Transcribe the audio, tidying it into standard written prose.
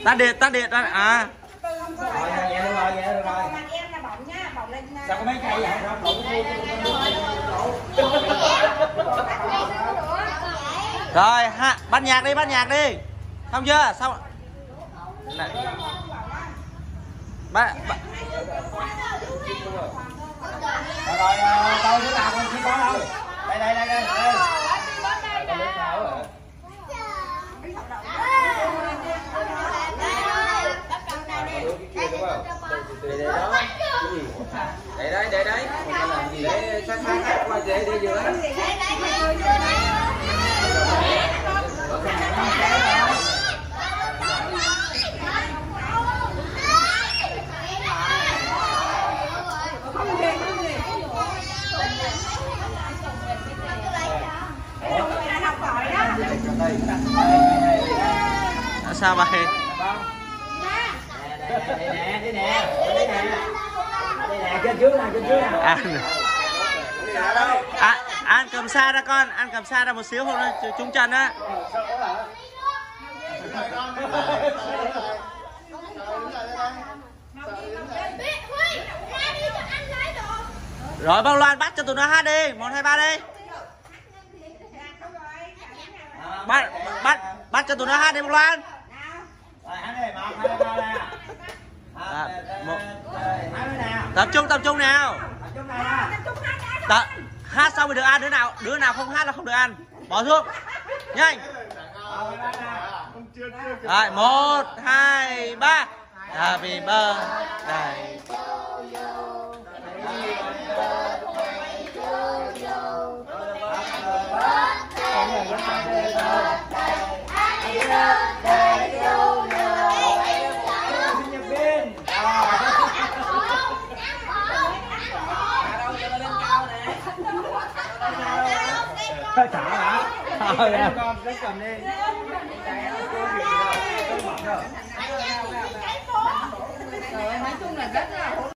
Tắt điện à. Rồi vậy được rồi, vậy được rồi. Mặt em là bỏng nhá, bỏng lên. Sao có mấy cây vậy không? Rồi ha, bắt nhạc đi. Xong chưa? Xong. Này. Bắt Rồi tôi đứa nào không có đâu. Đây. Để đấy. Để sát qua để giữa. sao vậy? Đây nè. Trên trước nè. Ăn cầm xa ra con, ăn cầm xa ra một xíu không thôi, trúng chân á. Rồi Bông Loan bắt cho tụi nó hát đi, 1, 2, 3 đi. Bắt cho tụi nó hát đi Bông Loan. Rồi hát đi, 1, 2, 3 nè. Tập trung nào. Hát xong rồi được ăn, đứa nào không hát là không được ăn. Bỏ xuống. Nhanh. Rồi 1, 2, 3. Happy birthday. Sợ hả? Con lấy cầm đi. Nói chung là rất là